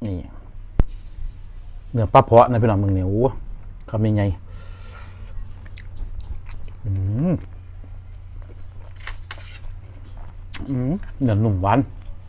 นี่เนื้อปลาเพาะนะพี่น้องมึงเนี่ยโอ้ทำยังไงเนื้อหนุ่มหวาน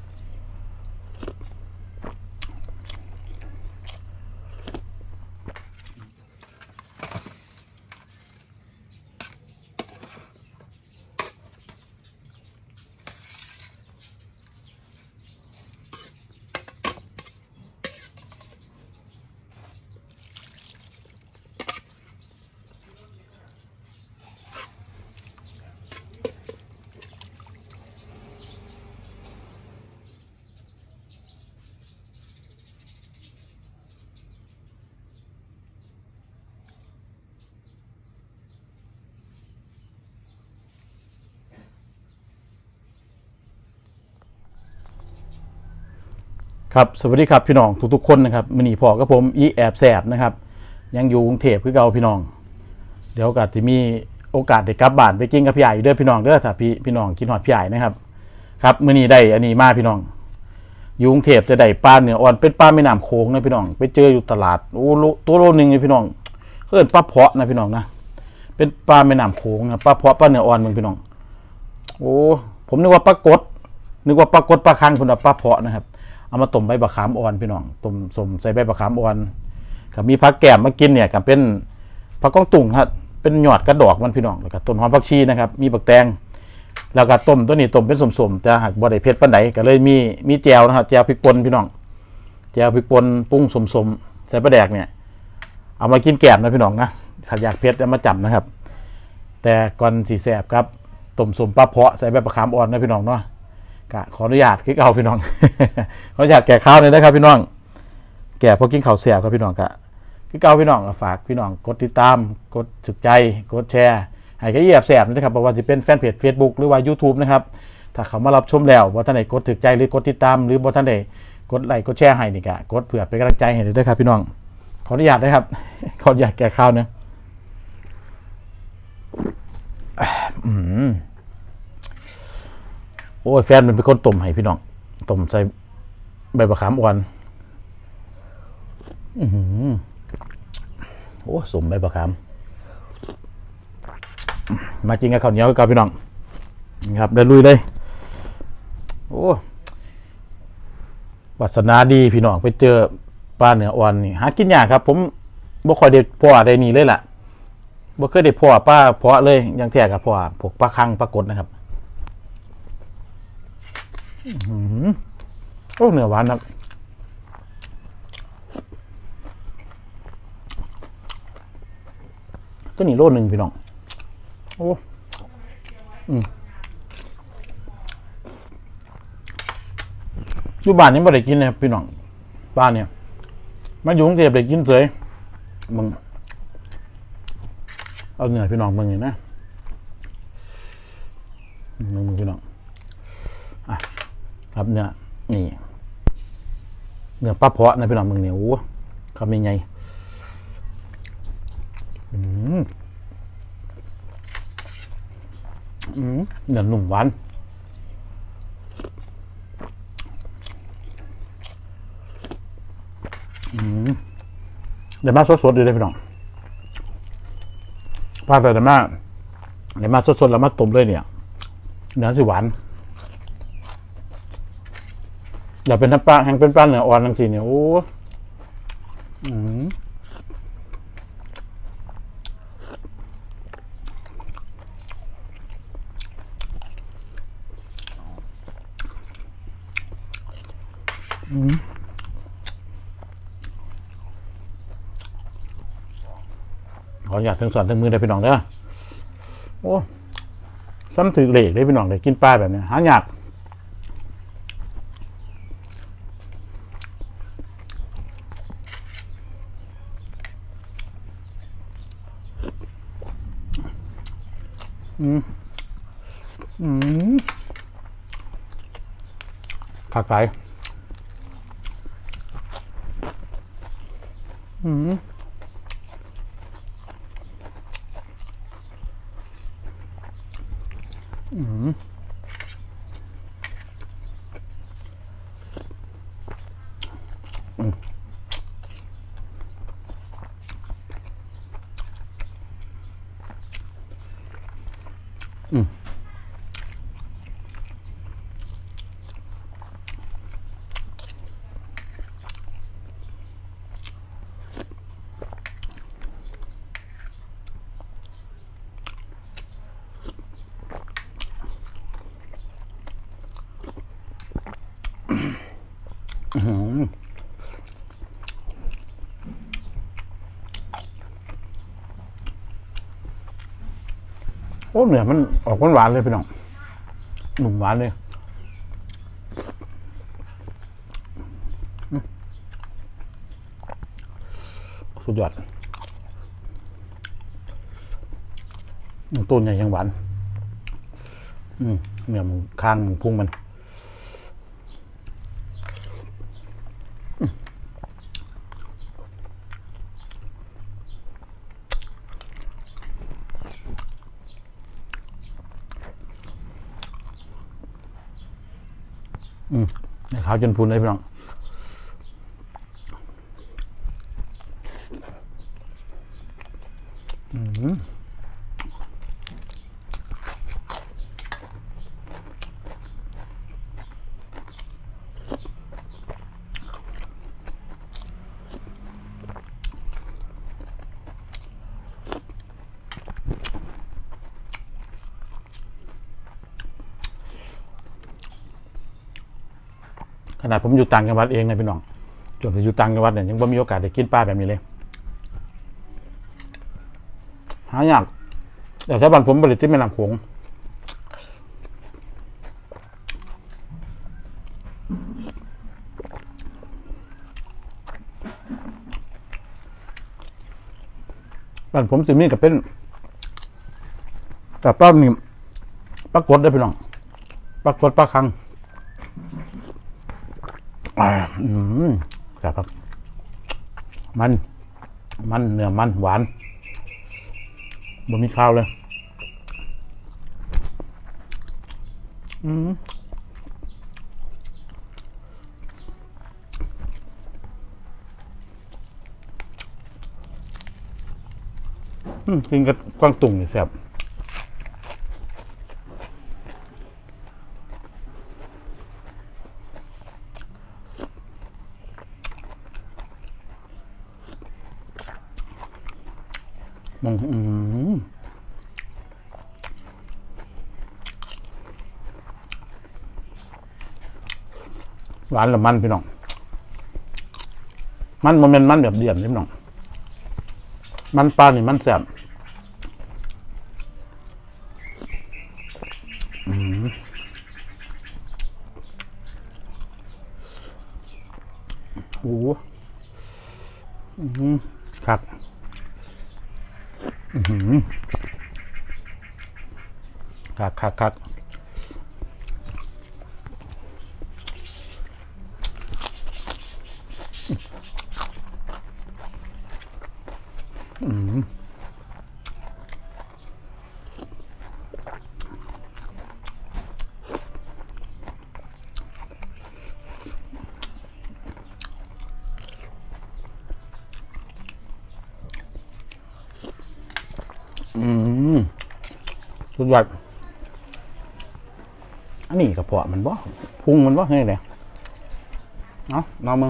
ครับสวัสดีครับพี่น้องทุกๆคนนะครับมื้อนี้พ่อกับผมอีแอบแสบนะครับยังอยู่กรุงเทพคือเก่าพี่น้องเดี๋ยวก็จะมีโอกาสได้กลับบ้านไปกินกับพี่ใหญ่เด้อพี่น้องเด้อถ้าพี่น้องกินฮอดพี่ใหญ่นะครับครับมื้อนี้ได้อันนี้มาพี่น้องอยู่กรุงเทพจะได้ปลาเนื้ออ่อนเป็นปลาแม่น้ำโขงนะพี่น้องไปเจออยู่ตลาดโอ้ตัวโลนึงเลยพี่น้องเอิ้นปลาเพาะนะพี่น้องนะเป็นปลาแม่น้ำโขงนะปลาเพาะปลาเนื้ออ่อนมึงพี่น้องโอ้ผมนึกว่าปลากดปลาคังคุณว่าปลาเพาะนะครับเอามาต้มใบบักขามอ่อนพี่น้องต้มสมใส่ใบบักขามอ่อนกับมีผักแก้มมากินเนี่ยกับเป็นผักก้องตุ่งครับเป็นหยอดกระดอกมันพี่น้องแล้วก็ต้นหอมผักชีนะครับมีบักแตงแล้วก็ต้มตัวนี้ต้มเป็นสมๆแต่หากบ่ได้เผ็ดปานใดก็เลยมีแจ่วนะครับแจ่วพริกป่นพี่น้องแจ่วพริกป่นปรุงสมๆใส่ปลาแดกเนี่ยเอามากินแกมนะพี่น้องนะถ้าอยากเผ็ดจะมาจำนะครับแต่ก่อนสีแสบครับต้มสมปลาเพาะใส่ใบบักขามอ่อนนะพี่น้องเนาะขออนุญาตคลิกเอาพี่น้อง ขออนุญาตแก่ข้าวเลยนะครับพี่น้องแก่พอกินข้าวเสียครับพี่น้องก็คลิกเอาพี่น้องฝากพี่น้องกดติดตามกดถูกใจกดแชร์ให้แอบแสบนะครับเพราะว่าจะเป็นแฟนเพจ Facebook หรือว่า YouTube นะครับถ้าเขามารับชมแล้วบ่ท่านไหนกดถูกใจหรือกดติดตามหรือบ่ท่านไหนกดไลค์กดแชร์ให้นี่ก็กดเผื่อเป็นกำลังใจให้ด้วยครับพี่น้องขออนุญาตนะครับ ขออนุญาตแก่ข้าวนะโอ้ยแฟนมันเป็นคนต้มให้พี่น้องต้มใส่ใบบักขามอ่อนโอ้สมใบบักขามมากินกับข้าวเหนียวกับพี่น้องครับเดินลุยเลยโอ้วาสนาดีพี่น้องไปเจอปลาเนื้ออ่อนนี่หากินยากครับผมบ่ค่อยได้พ่อได้นี่เลยล่ะบ่เคยได้พ่อปลาเพาะเลยยังแท้กับพ่อพวกปลาคังปลากดนะครับโอ้เนื้อหวานครับตัวนี้โลนึงพี่น้องโอ้อยู่บ้านนี้ไม่ได้กินเลยพี่น้องบ้านเนี่ยมาอยู่กรุงเทพได้กินเลยมึงเอาเนื้อพี่น้องมึงเห็นนะมึงพี่น้องครับเนื้อนี่เนื้อปลาเพาะนะพี่น้องมึงเนี่ยโอ้ทำยังไงเนื้อหนุ่มหวานเดี๋ยวมาสดๆเลยพี่น้องปลาแต่เดี๋ยวมาสดๆแล้วมาต้มเลยเนี่ยเนื้อสิหวานอย่าเป็นน้ำปลาแห้งเป็นปลาเนื้ออ่อนทั้งทีเนี่ยโอ้ขออยากถึงสอนถึงมือได้พี่น้องเด้อโอ้ซ้ำถือเหล็กได้พี่น้องเลยกินปลาแบบนี้หายากผักไก่อืมอืมโอ้เนี่ยมันออกหวานๆเลยพี่น้องหนุ่มหวานเลยสุดยอดต้นใหญ่ยังหวานเนี่ยมันข้างมันพุงมันขาวจนพูนเลยพี่น้องขนาดผมอยู่ต่างจังหวัดเองนะพี่น้องจนถึงอยู่ต่างจังหวัดเนี่ยยังไม่มีโอกาสได้กินปลาแบบนี้เลยหายากแต่ถ้าบ้านผมบริติแม่น้ำโขงบ้านผมสิมีกับเป็นแต่ป้ามีปลากดได้พี่น้องปลากดปลาคังครับมันเนื้อมันหวานบ่มีข้าวเลยกินกับกวางตุ่งนี่แซ่บหวานละมันพี่น้องมันเป็นมันแบบเดี่ยมพี่น้องมันปลานี่มันแซ่บโอ้ครับคักสุดยอดอันนี้กระเพาะมันบ่พุงมันบ่ให้เลยเอาลองมึง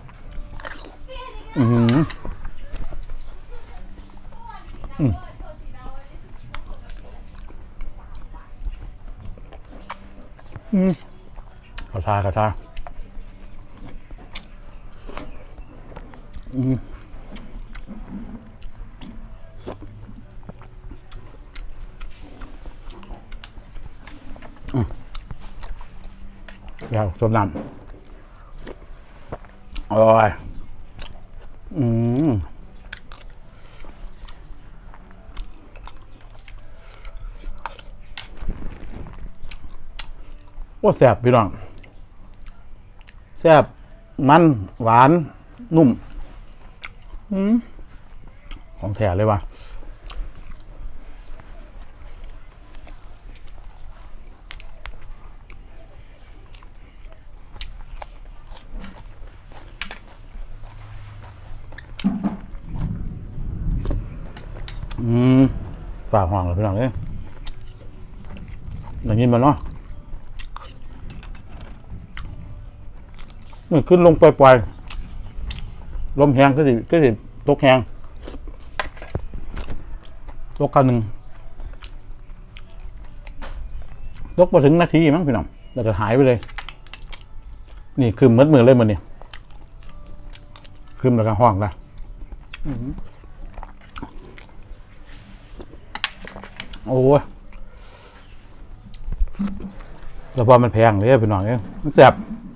กระชาเดี๋ยวสมน้ำอร่อยโอ้แซ่บพี่น้องแซ่บมันหวานนุ่มของแท้เลยว่ะฝ่าห้องเลยพี่น้องเนี่ยอย่างนี้มันเนาะมันขึ้นลงปล่อยๆลมแห้งก็สิตกแห้งตกกันหนึ่งตกมาถึงนาทีมั้งพี่น้องแล้วก็หายไปเลยนี่คือมืดเลยมันนี่คืมแล้วก็ห้องละโอ้ยแล้วพอมันแพงเลยพี่น้องเนี่ยมันแซ่บ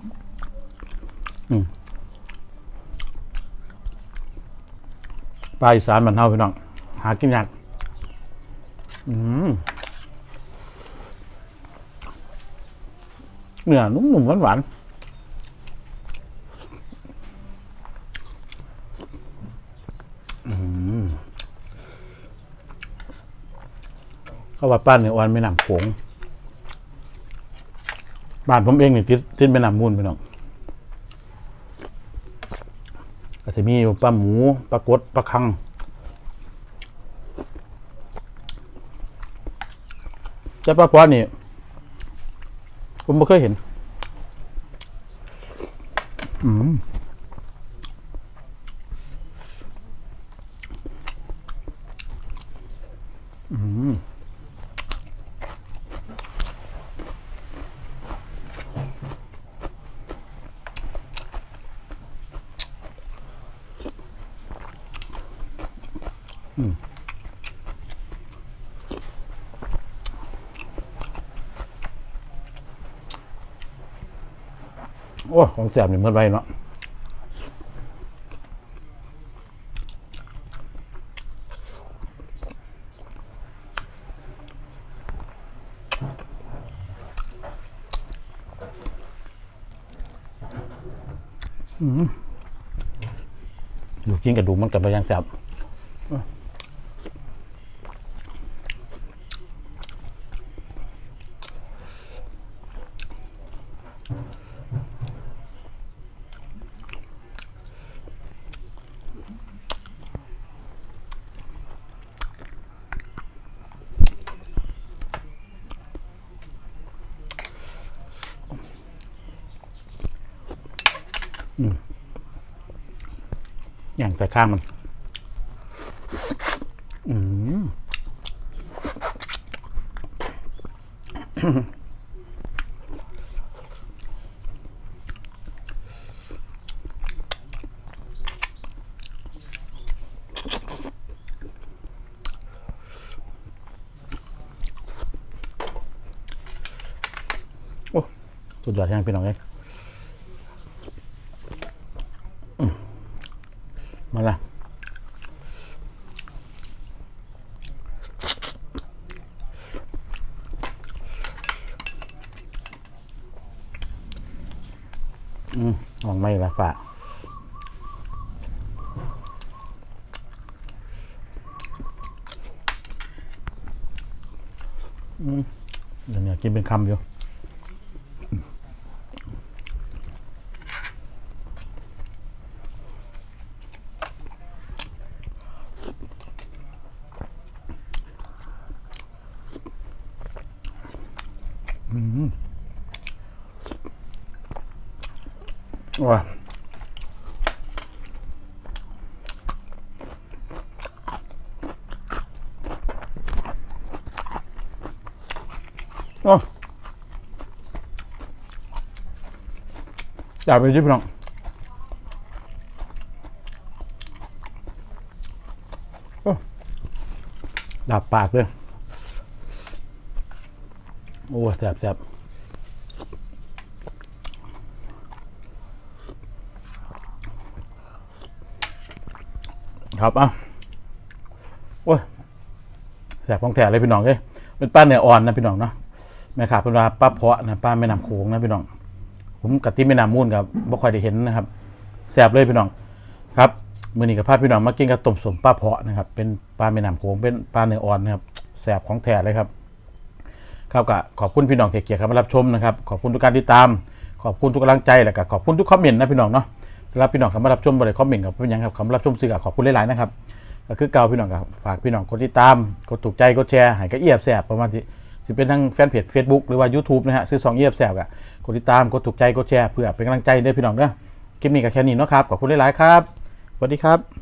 ปลาอีสานมันเท่าพี่น้องหากินยากเนื้อนุ่มๆหวานเขาว่าป้านเนี่ยอ่อนไม่นำโขงบ้านผมเองเนี่ยทิ้นไปนำมูลไปน้องก็จะมีปลาหมูปลากดปลาคังแต่ปลาพอนี่ผมไม่เคยเห็นโอ้ของแสบนี่เมื่อไรเนาะอยู่กินกระดูกมันกับไปยังแสบอย่างแต่ข้างมันโอ้สุดยอดแห้งพี่น้องเอ้ยมาละหวังไม่ละฝาเดี๋ยวนี้กินเป็นคำอยู่ว้าโอ้อยากไปชิมน้องโอ้ดับปากเลยโอ้แซ่บครับโอ้ยแสบของแท้เลยพี่น้องเอ้ยเป็นป้าเนื้ออ่อนนะพี่น้องเนาะแม่ขาเป็นป้าเพาะนะป้าแม่น้ำโขงนะพี่น้องผมกะทิแม่น้ำมูลกับบ่ค่อยได้เห็นนะครับแสบเลยพี่น้องครับมื้อนี้กับพาพี่น้องมากินกับต้มสมป้าเพาะนะครับเป็นป้าแม่น้ำโขงเป็นป้าเนื้ออ่อนนะครับแสบของแท้เลยครับครับก็ขอบคุณพี่น้องเกียรติครับมารับชมนะครับขอบคุณทุกการติดตามขอบคุณทุกกำลังใจและก็ขอบคุณทุกคอมเมนต์นะพี่น้องเนาะสำหรับพี่น้องเข้ามารับชมบริคอมเมนต์กับเป็นยังครับเข้ามารับชมสื่อขอบคุณหลายๆนะครับก็คือเก่าพี่น้องครับฝากพี่น้องกดติดตามกดถูกใจกดแชร์ให้กับเอียบแสบประมาณที่สิเป็นทั้งแฟนเพจ Facebook หรือว่า YouTube นะฮะซื้อ2เอียบแสบอ่ะกดติดตามกดถูกใจกดแชร์เพื่อเป็นกำลังใจเด้อพี่น้องเด้อคลิปนี้ก็แค่นี้เนาะครับขอบคุณหลายๆครับสวัสดีครับ